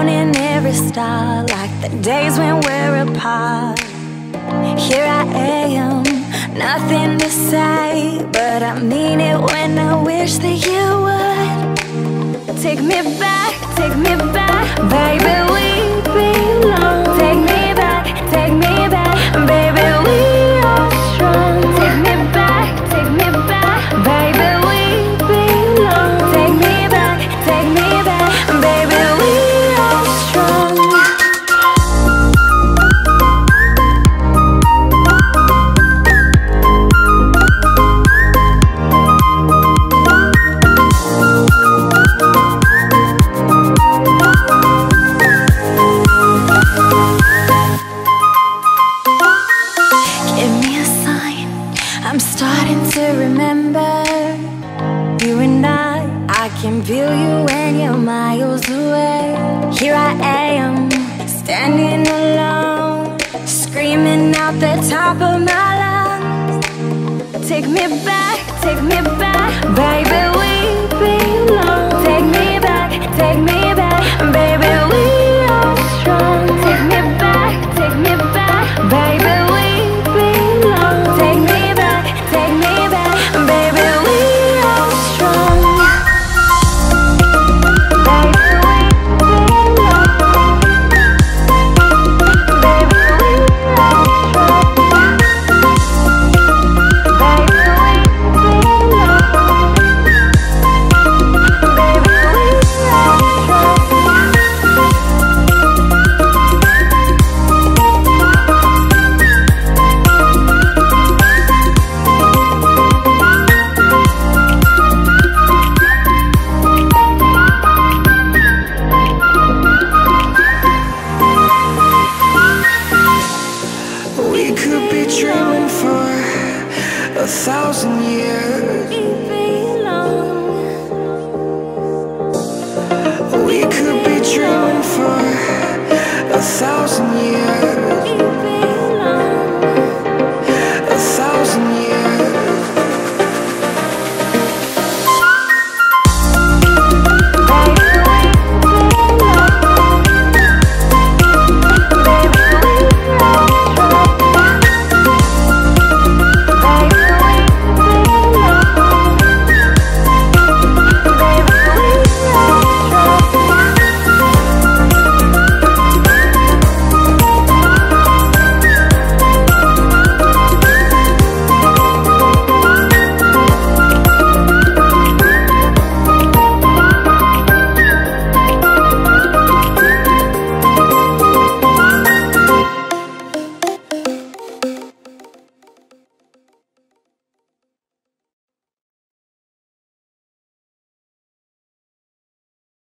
counting every star, like the days when we're apart. Here I am, nothing to say, but I mean it when I wish that you would. Take me back, baby, we belong. Take me back, baby, we are strong. Take me back, baby, we belong. Take me back, baby, we are strong. I'm starting to remember you and I can feel you when you're miles away. Here I am, standing alone, screaming out the top of my lungs. Take me back, baby, we belong. Take me back, baby, we are strong. Take me back, baby, we belong. Take me back, baby, we are strong. Baby, we belong. Baby, we are strong. Baby, we belong. Baby, we are strong. We could be dreaming for 1,000 years.